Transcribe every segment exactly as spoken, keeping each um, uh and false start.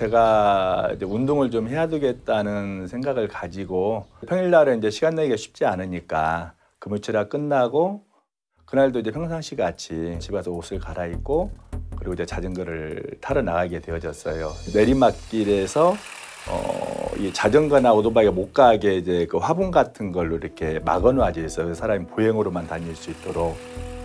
제가 이제 운동을 좀 해야 되겠다는 생각을 가지고 평일날은 이제 시간 내기가 쉽지 않으니까 금요일날 끝나고 그날도 이제 평상시 같이 집에 가서 옷을 갈아입고 그리고 이제 자전거를 타러 나가게 되어졌어요. 내리막길에서 어, 이 자전거나 오토바이가 못 가게 이제 그 화분 같은 걸로 이렇게 막아놔져 있어요. 사람이 보행으로만 다닐 수 있도록.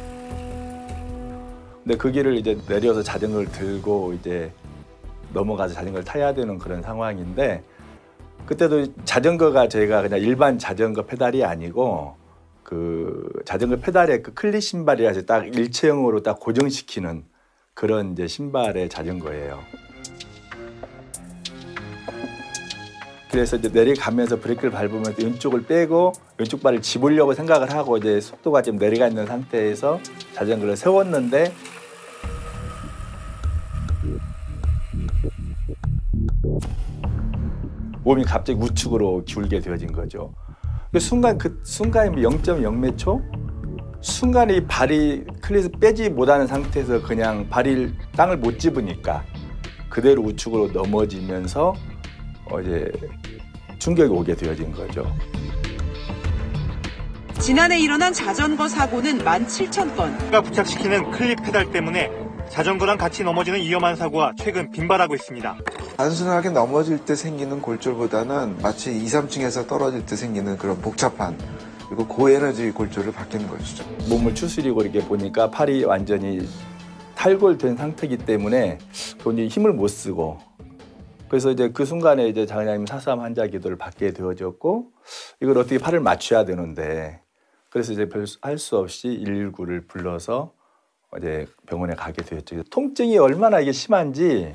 근데 그 길을 이제 내려서 자전거를 들고 이제 넘어가서 자전거를 타야 되는 그런 상황인데 그때도 자전거가 저희가 그냥 일반 자전거 페달이 아니고 그 자전거 페달에 그 클릿 신발이라서 딱 일체형으로 딱 고정시키는 그런 이제 신발의 자전거예요. 그래서 이제 내려가면서 브레이크를 밟으면서 왼쪽을 빼고 왼쪽 발을 집으려고 생각을 하고 이제 속도가 좀 내려가 있는 상태에서 자전거를 세웠는데 몸이 갑자기 우측으로 기울게 되어진 거죠. 그 순간 그 순간이 영 점 영 몇 초? 순간에 이 발이 클릿을 빼지 못하는 상태에서 그냥 발이 땅을 못 집으니까 그대로 우측으로 넘어지면서 어제 충격이 오게 되어진 거죠. 지난해 일어난 자전거 사고는 만 칠천 건. 가 부착시키는 클립 페달 때문에 자전거랑 같이 넘어지는 위험한 사고가 최근 빈발하고 있습니다. 단순하게 넘어질 때 생기는 골절보다는 마치 이, 삼 층에서 떨어질 때 생기는 그런 복잡한 그리고 고에너지 골절을 받는 것이죠. 몸을 추스리고 이렇게 보니까 팔이 완전히 탈골된 상태이기 때문에 본인이 힘을 못 쓰고 그래서 이제 그 순간에 이제 장애인 사삼 환자 기도를 받게 되어졌고 이걸 어떻게 팔을 맞춰야 되는데 그래서 이제 별 할 수 없이 일일구를 불러서 이제 병원에 가게 되었죠. 통증이 얼마나 이게 심한지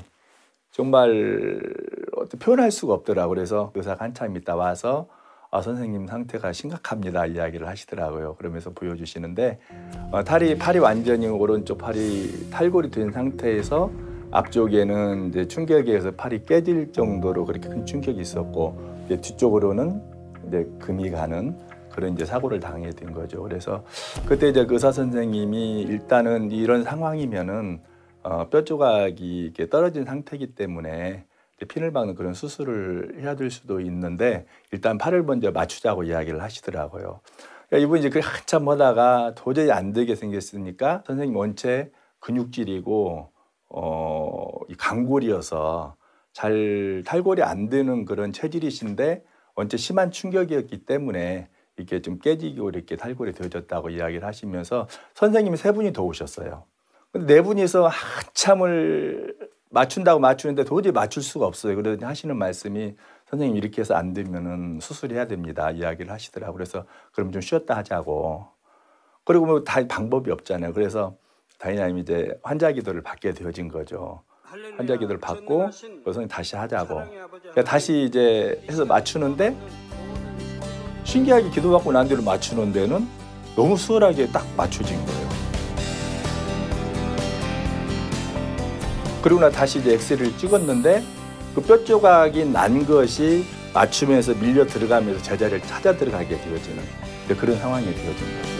정말 어떻게 표현할 수가 없더라고요. 그래서 의사가 한참 있다 와서 아, 선생님 상태가 심각합니다 이야기를 하시더라고요. 그러면서 보여주시는데 어, 팔이, 팔이 완전히 오른쪽 팔이 탈골이 된 상태에서 앞쪽에는 이제 충격에 의해서 팔이 깨질 정도로 그렇게 큰 충격이 있었고 이제 뒤쪽으로는 이제 금이 가는 그런 이제 사고를 당하게 된 거죠. 그래서 그때 이제 의사 선생님이 일단은 이런 상황이면은 어, 뼈 조각이 이렇게 떨어진 상태이기 때문에 핀을 박는 그런 수술을 해야 될 수도 있는데 일단 팔을 먼저 맞추자고 이야기를 하시더라고요. 그러니까 이분이 이제 그 한참 하다가 도저히 안 되게 생겼으니까 선생님 원체 근육질이고 어, 이 강골이어서 잘 탈골이 안 되는 그런 체질이신데 원체 심한 충격이었기 때문에 이렇게 좀 깨지고 이렇게 탈골이 되어졌다고 이야기를 하시면서 선생님이 세 분이 더 오셨어요. 근데 네 분이서 한참을 맞춘다고 맞추는데 도저히 맞출 수가 없어요. 그러더니 하시는 말씀이 선생님 이렇게 해서 안 되면은 수술해야 됩니다. 이야기를 하시더라고요. 그래서 그럼 좀 쉬었다 하자고. 그리고 뭐 다 방법이 없잖아요. 그래서 다이나님이 이제 환자 기도를 받게 되어진 거죠. 환자 기도를 받고 선생님 다시 하자고. 그러니까 다시 이제 해서 맞추는데 신기하게 기도받고 난 뒤로 맞추는 데는 너무 수월하게 딱 맞춰진 거예요. 그리고 나 다시 이제 엑스레이를 찍었는데 그 뼈 조각이 난 것이 맞추면서 밀려 들어가면서 제자리를 찾아 들어가게 되어지는 그런 상황이 되어진 거죠.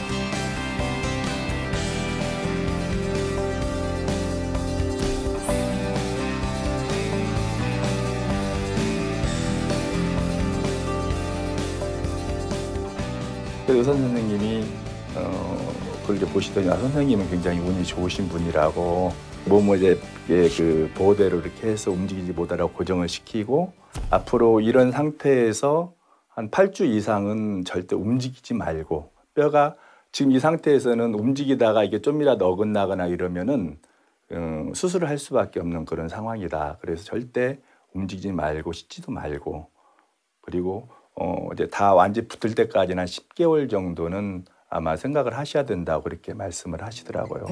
의사 선생님이 어, 그렇게 보시더니 아, 선생님은 굉장히 운이 좋으신 분이라고 몸을 이제 그 보호대로 이렇게 해서 움직이지 못하라고 고정을 시키고 앞으로 이런 상태에서 한 팔 주 이상은 절대 움직이지 말고 뼈가 지금 이 상태에서는 움직이다가 이게 좀이라도 어긋나거나 이러면은 음, 수술을 할 수밖에 없는 그런 상황이다. 그래서 절대 움직이지 말고 씻지도 말고 그리고 어, 이제 다 완전히 붙을 때까지는 한 십 개월 정도는 아마 생각을 하셔야 된다고 그렇게 말씀을 하시더라고요.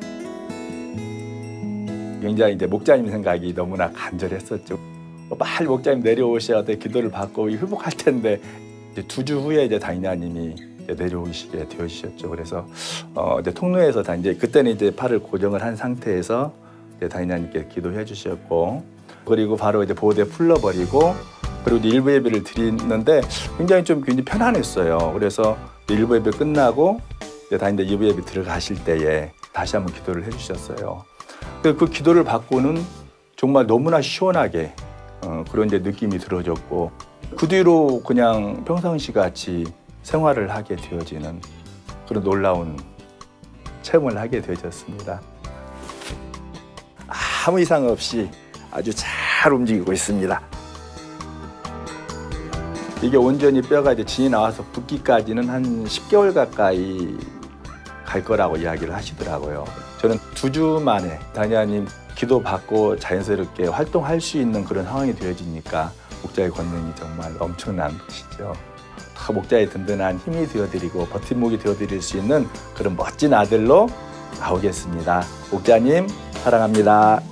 굉장히 이제 목자님 생각이 너무나 간절했었죠. 빨리 목자님 내려오셔야 돼 기도를 받고 회복할 텐데 두 주 후에 이제 다이나님이 이제 내려오시게 되어주셨죠. 그래서 어, 이제 통로에서 다 이제 그때는 이제 팔을 고정을 한 상태에서 이제 다이나님께 기도해 주셨고 그리고 바로 이제 보호대 풀러버리고 그리고 이제 일부 예배를 드리는데 굉장히 좀 굉장히 편안했어요. 그래서 일부 예배 끝나고 이제 다 이제 일부 예배 들어가실 때에 다시 한번 기도를 해주셨어요. 그 기도를 받고는 정말 너무나 시원하게 어, 그런 이제 느낌이 들어졌고 그 뒤로 그냥 평상시 같이 생활을 하게 되어지는 그런 놀라운 체험을 하게 되어졌습니다. 아무 이상 없이 아주 잘 움직이고 있습니다. 이게 온전히 뼈가 이제 진이 나와서 붓기까지는 한 십 개월 가까이 갈 거라고 이야기를 하시더라고요. 저는 두 주 만에 당연히 기도받고 자연스럽게 활동할 수 있는 그런 상황이 되어지니까 목자의 권능이 정말 엄청난 것이죠. 다 목자의 든든한 힘이 되어드리고 버팀목이 되어드릴 수 있는 그런 멋진 아들로 나오겠습니다. 목자님 사랑합니다.